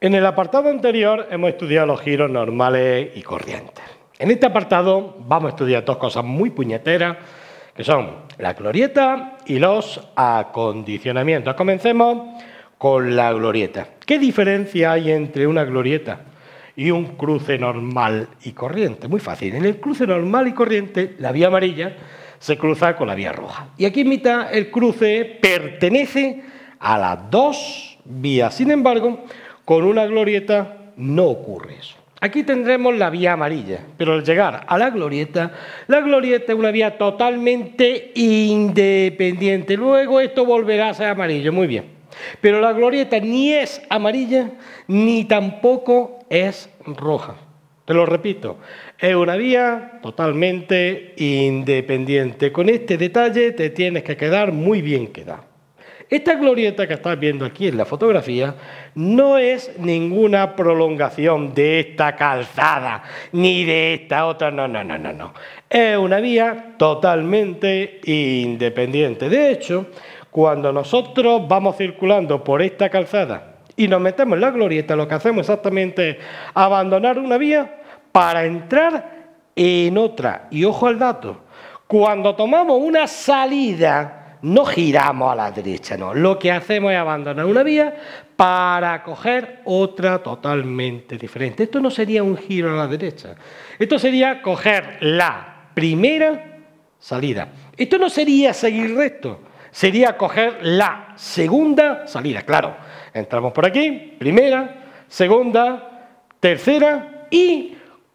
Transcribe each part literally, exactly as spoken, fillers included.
En el apartado anterior hemos estudiado los giros normales y corrientes. En este apartado vamos a estudiar dos cosas muy puñeteras, que son la glorieta y los acondicionamientos. Comencemos con la glorieta. ¿Qué diferencia hay entre una glorieta y un cruce normal y corriente? Muy fácil. En el cruce normal y corriente, la vía amarilla se cruza con la vía roja. Y aquí en mitad el cruce pertenece a las dos vías. Sin embargo, con una glorieta no ocurre eso. Aquí tendremos la vía amarilla, pero al llegar a la glorieta, la glorieta es una vía totalmente independiente. Luego esto volverá a ser amarillo, muy bien. Pero la glorieta ni es amarilla, ni tampoco es roja. Te lo repito, es una vía totalmente independiente. Con este detalle te tienes que quedar muy bien quedado. Esta glorieta que estás viendo aquí en la fotografía no es ninguna prolongación de esta calzada, ni de esta otra, no, no, no, no, no. Es una vía totalmente independiente. De hecho, cuando nosotros vamos circulando por esta calzada y nos metemos en la glorieta, lo que hacemos exactamente es abandonar una vía para entrar en otra. Y ojo al dato, cuando tomamos una salida, no giramos a la derecha, no. Lo que hacemos es abandonar una vía para coger otra totalmente diferente. Esto no sería un giro a la derecha. Esto sería coger la primera salida. Esto no sería seguir recto. Sería coger la segunda salida. Claro, entramos por aquí, primera, segunda, tercera y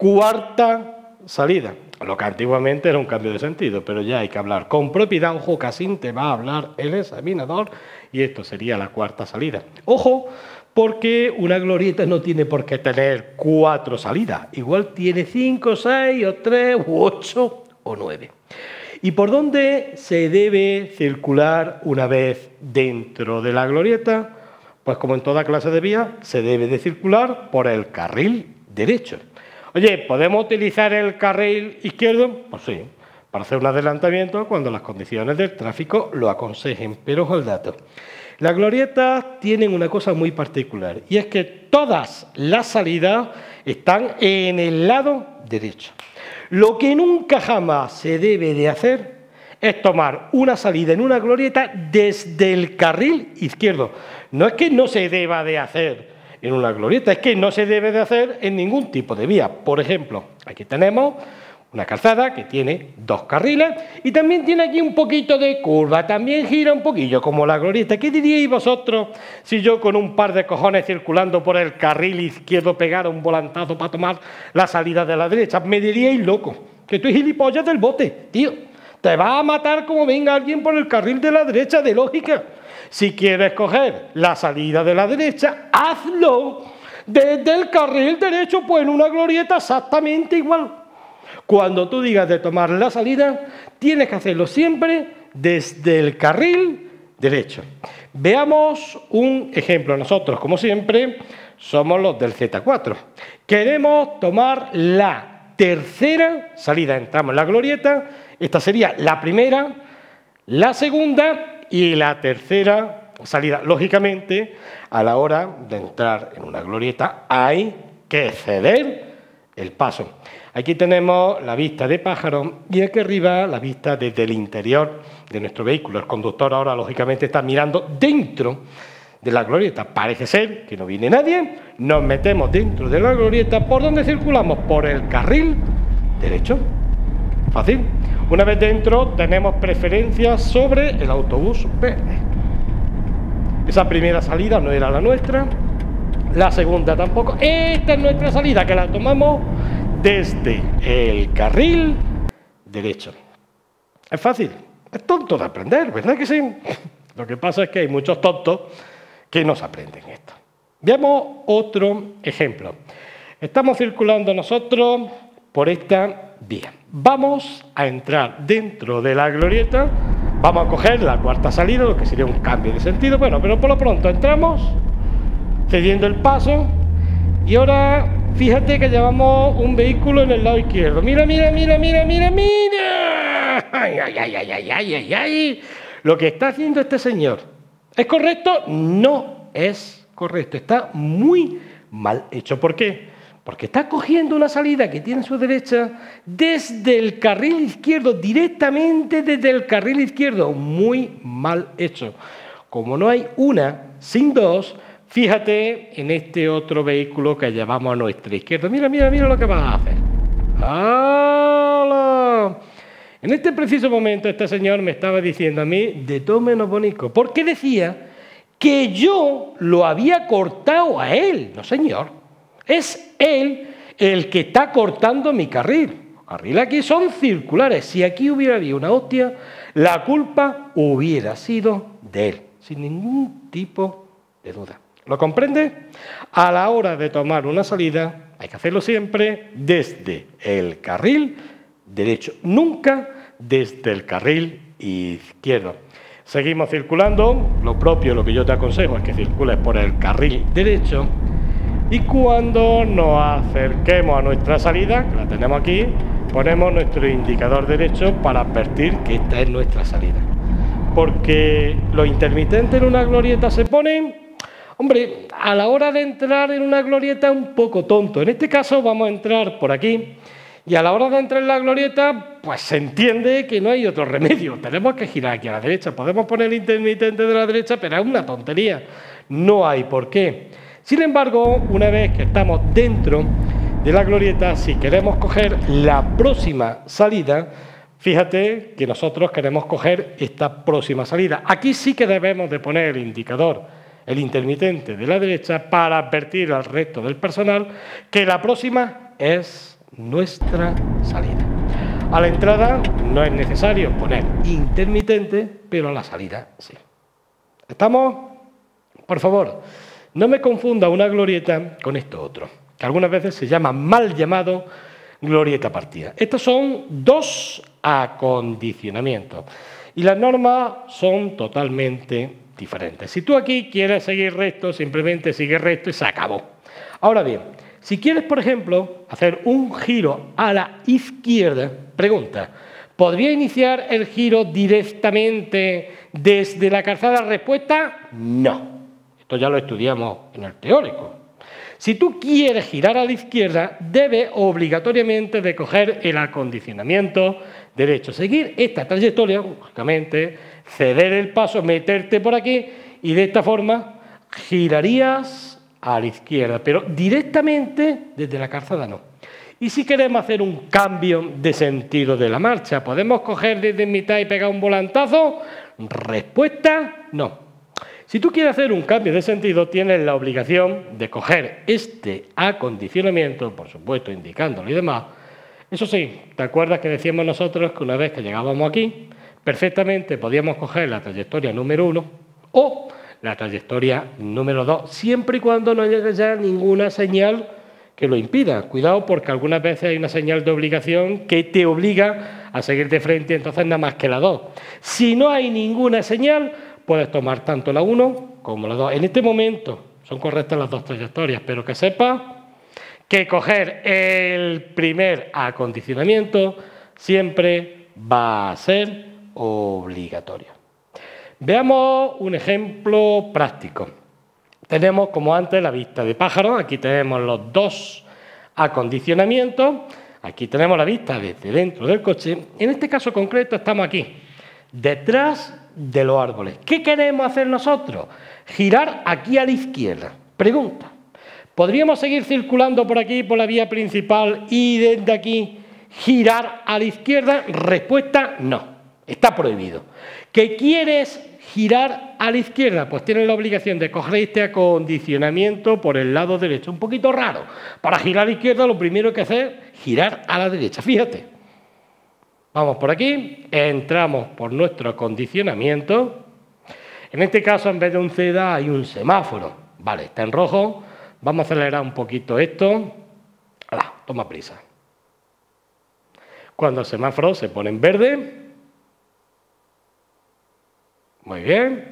cuarta salida. Lo que antiguamente era un cambio de sentido, pero ya hay que hablar con propiedad. Ojo, que así te va a hablar el examinador y esto sería la cuarta salida. Ojo, porque una glorieta no tiene por qué tener cuatro salidas. Igual tiene cinco, seis, o tres, u ocho, o nueve. ¿Y por dónde se debe circular una vez dentro de la glorieta? Pues como en toda clase de vía, se debe de circular por el carril derecho. Oye, ¿podemos utilizar el carril izquierdo? Pues sí, para hacer un adelantamiento cuando las condiciones del tráfico lo aconsejen. Pero ojo al dato. Las glorietas tienen una cosa muy particular y es que todas las salidas están en el lado derecho. Lo que nunca jamás se debe de hacer es tomar una salida en una glorieta desde el carril izquierdo. No es que no se deba de hacer en una glorieta, es que no se debe de hacer en ningún tipo de vía. Por ejemplo, aquí tenemos una calzada que tiene dos carriles y también tiene aquí un poquito de curva, también gira un poquillo como la glorieta. ¿Qué diríais vosotros si yo con un par de cojones circulando por el carril izquierdo pegara un volantazo para tomar la salida de la derecha? Me diríais loco, que tú eres gilipollas del bote, tío. Te va a matar como venga alguien por el carril de la derecha, de lógica. Si quieres coger la salida de la derecha, hazlo desde el carril derecho, pues en una glorieta exactamente igual. Cuando tú digas de tomar la salida, tienes que hacerlo siempre desde el carril derecho. Veamos un ejemplo. Nosotros, como siempre, somos los del Z cuatro. Queremos tomar la tercera salida. Entramos en la glorieta. Esta sería la primera, la segunda y la tercera salida. Lógicamente, a la hora de entrar en una glorieta hay que ceder el paso. Aquí tenemos la vista de pájaro y aquí arriba la vista desde el interior de nuestro vehículo. El conductor ahora, lógicamente, está mirando dentro de la glorieta. Parece ser que no viene nadie. Nos metemos dentro de la glorieta. ¿Por dónde circulamos? Por el carril derecho. Fácil. Una vez dentro tenemos preferencia sobre el autobús verde. Esa primera salida no era la nuestra, la segunda tampoco. Esta es nuestra salida, que la tomamos desde el carril derecho. Es fácil, es tonto de aprender, ¿verdad que sí? Lo que pasa es que hay muchos tontos que no se aprenden esto. Veamos otro ejemplo. Estamos circulando nosotros por esta vía. Vamos a entrar dentro de la glorieta, vamos a coger la cuarta salida, lo que sería un cambio de sentido. Bueno, pero por lo pronto entramos, cediendo el paso, y ahora fíjate que llevamos un vehículo en el lado izquierdo. Mira, mira, mira, mira, mira, mira. Ay, ay, ay, ay, ay, ay, ay, ay. Lo que está haciendo este señor, ¿es correcto? No es correcto, está muy mal hecho. ¿Por qué? Porque está cogiendo una salida que tiene a su derecha desde el carril izquierdo, directamente desde el carril izquierdo. Muy mal hecho. Como no hay una sin dos, fíjate en este otro vehículo que llevamos a nuestra izquierda. Mira, mira, mira lo que vas a hacer. ¡Hala! En este preciso momento este señor me estaba diciendo a mí de todo menos bonito, porque decía que yo lo había cortado a él. No, señor. Es él el que está cortando mi carril. Los carriles aquí son circulares. Si aquí hubiera habido una hostia, la culpa hubiera sido de él, sin ningún tipo de duda. ¿Lo comprende? A la hora de tomar una salida hay que hacerlo siempre desde el carril derecho, nunca desde el carril izquierdo. Seguimos circulando. Lo propio, lo que yo te aconsejo es que circules por el carril derecho. Y cuando nos acerquemos a nuestra salida, que la tenemos aquí, ponemos nuestro indicador derecho para advertir que esta es nuestra salida. Porque los intermitentes en una glorieta se ponen, hombre, a la hora de entrar en una glorieta un poco tonto. En este caso vamos a entrar por aquí y a la hora de entrar en la glorieta, pues se entiende que no hay otro remedio. Tenemos que girar aquí a la derecha. Podemos poner el intermitente de la derecha, pero es una tontería. No hay por qué. Sin embargo, una vez que estamos dentro de la glorieta, si queremos coger la próxima salida, fíjate que nosotros queremos coger esta próxima salida. Aquí sí que debemos de poner el indicador, el intermitente de la derecha, para advertir al resto del personal que la próxima es nuestra salida. A la entrada no es necesario poner intermitente, pero a la salida sí. ¿Estamos? Por favor, no me confunda una glorieta con esto otro, que algunas veces se llama mal llamado glorieta partida. Estos son dos acondicionamientos y las normas son totalmente diferentes. Si tú aquí quieres seguir recto, simplemente sigue recto y se acabó. Ahora bien, si quieres, por ejemplo, hacer un giro a la izquierda, pregunta, ¿podría iniciar el giro directamente desde la calzada? Respuesta, no. Esto ya lo estudiamos en el teórico. Si tú quieres girar a la izquierda, debes obligatoriamente de coger el acondicionamiento derecho. Seguir esta trayectoria, lógicamente, ceder el paso, meterte por aquí y de esta forma girarías a la izquierda, pero directamente desde la calzada no. Y si queremos hacer un cambio de sentido de la marcha, ¿podemos coger desde mitad y pegar un volantazo? Respuesta, no. Si tú quieres hacer un cambio de sentido, tienes la obligación de coger este acondicionamiento, por supuesto indicándolo y demás. Eso sí, ¿te acuerdas que decíamos nosotros que una vez que llegábamos aquí, perfectamente podíamos coger la trayectoria número uno o la trayectoria número dos, siempre y cuando no llegue ya ninguna señal que lo impida? Cuidado, porque algunas veces hay una señal de obligación que te obliga a seguir de frente, entonces nada más que la dos. Si no hay ninguna señal, puedes tomar tanto la uno como la dos. En este momento son correctas las dos trayectorias, pero que sepas que coger el primer acondicionamiento siempre va a ser obligatorio. Veamos un ejemplo práctico. Tenemos, como antes, la vista de pájaro. Aquí tenemos los dos acondicionamientos. Aquí tenemos la vista desde dentro del coche. En este caso concreto estamos aquí, detrás de los árboles. ¿Qué queremos hacer nosotros? Girar aquí a la izquierda. Pregunta, ¿podríamos seguir circulando por aquí, por la vía principal y desde aquí girar a la izquierda? Respuesta, no. Está prohibido. ¿Qué quieres girar a la izquierda? Pues tienes la obligación de coger este acondicionamiento por el lado derecho. Un poquito raro. Para girar a la izquierda lo primero que hacer es girar a la derecha. Fíjate. Vamos por aquí, entramos por nuestro acondicionamiento. En este caso, en vez de un C E D A, hay un semáforo. Vale, está en rojo. Vamos a acelerar un poquito esto. ¡Hala! Toma prisa. Cuando el semáforo se pone en verde. Muy bien.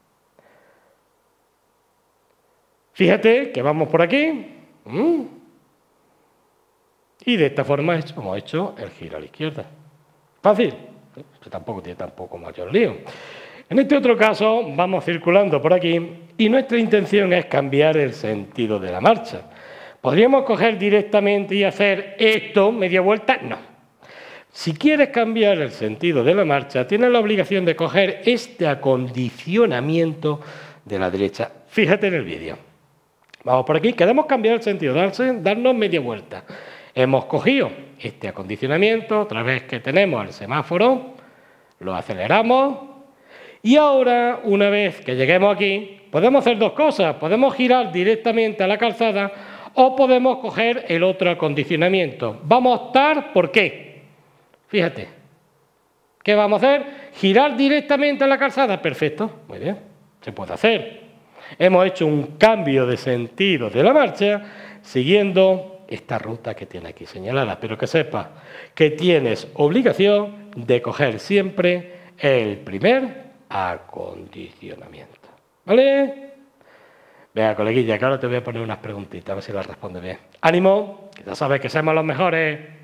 Fíjate que vamos por aquí. Mm. Y de esta forma hemos hecho el giro a la izquierda. Fácil, que tampoco tiene tampoco mayor lío. En este otro caso vamos circulando por aquí y nuestra intención es cambiar el sentido de la marcha. ¿Podríamos coger directamente y hacer esto, media vuelta? No. Si quieres cambiar el sentido de la marcha, tienes la obligación de coger este acondicionamiento de la derecha. Fíjate en el vídeo. Vamos por aquí, queremos cambiar el sentido, darse, darnos media vuelta. Hemos cogido este acondicionamiento, otra vez que tenemos el semáforo, lo aceleramos y ahora, una vez que lleguemos aquí, podemos hacer dos cosas. Podemos girar directamente a la calzada o podemos coger el otro acondicionamiento. Vamos a optar por qué. Fíjate. ¿Qué vamos a hacer? ¿Girar directamente a la calzada? Perfecto, muy bien, se puede hacer. Hemos hecho un cambio de sentido de la marcha siguiendo esta ruta que tiene aquí señalada, pero que sepas que tienes obligación de coger siempre el primer acondicionamiento. ¿Vale? Venga, coleguilla, que ahora te voy a poner unas preguntitas, a ver si las respondes bien. ¡Ánimo! Que ya sabes que somos los mejores.